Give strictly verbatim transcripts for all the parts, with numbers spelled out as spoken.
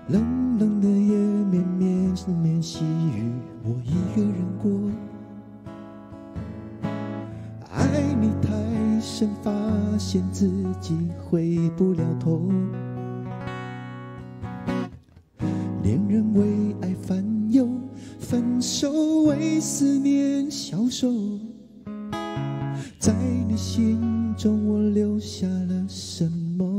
冷冷的夜，绵绵绵细雨，我一个人过。爱你太深，发现自己回不了头。恋人为爱烦忧，分手为思念消瘦。在你心中，我留下了什么？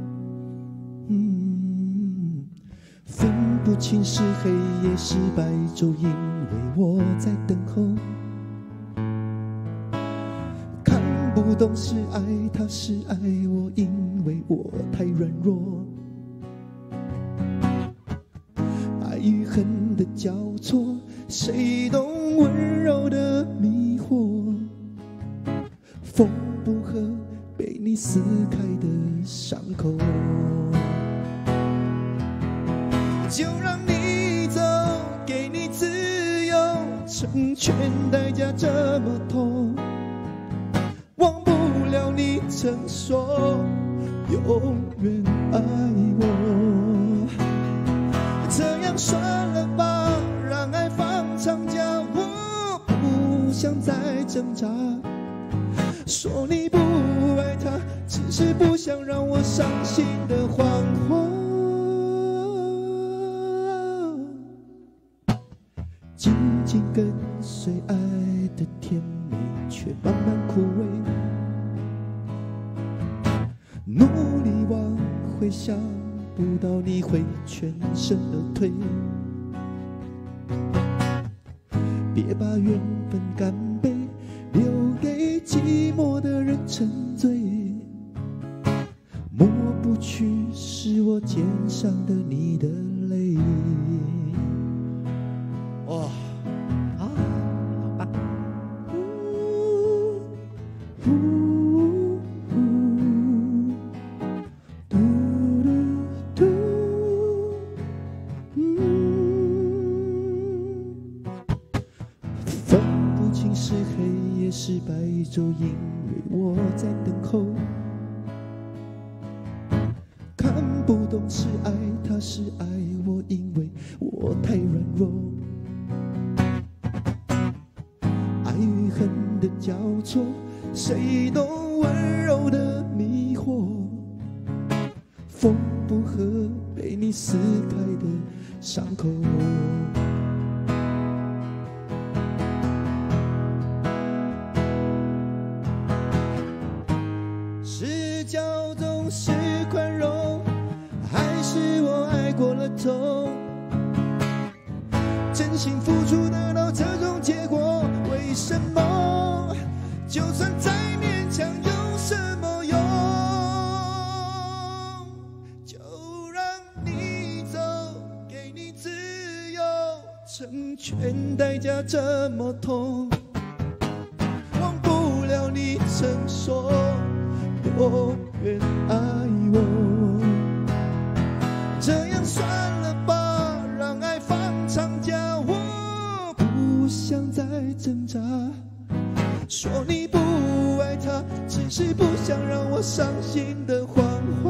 嗯，分不清是黑夜是白昼，因为我在等候。看不懂是爱他是爱我，因为我太软弱。爱与恨的交错，谁懂温柔的迷惑？风不合被你撕开的伤口，就让你走，给你自由，成全代价这么痛。忘不了你曾说永远爱我，这样算了吧，让爱放长假。我不想再挣扎，说你不爱他，只是不想让我伤心的谎话。紧紧跟随爱的甜美，却慢慢枯萎。努力往回想不到你会全身而退。别把缘分干杯，留给寂寞的人沉醉。抹不去是我肩上的你的泪。哇，啊，好棒！呜呜呜，嘟嘟嘟，嗯，分不清是黑夜是白昼，因为我在等候。看不懂是爱他是爱我，因为我太软弱。爱与恨的交错，谁懂温柔的迷惑？风不合被你撕开的伤口，是骄纵是宽容，还是我爱过了头？真心付出得到这种结果，为什么？就算再勉强有什么用？就让你走，给你自由，成全代价这么痛。忘不了你曾说永远爱我，这样算了吧，让爱放长假。我不想再挣扎，说你不爱他，只是不想让我伤心的谎话。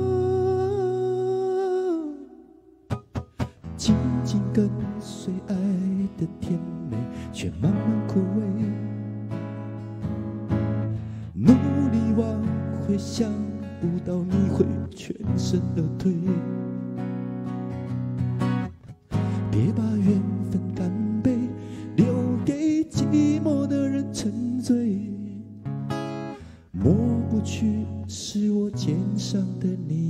紧紧跟随爱的甜美，却慢慢枯萎。努力往回想不到你会全身而退。别把缘分干杯，留给寂寞的人沉醉。抹不去是我肩上的你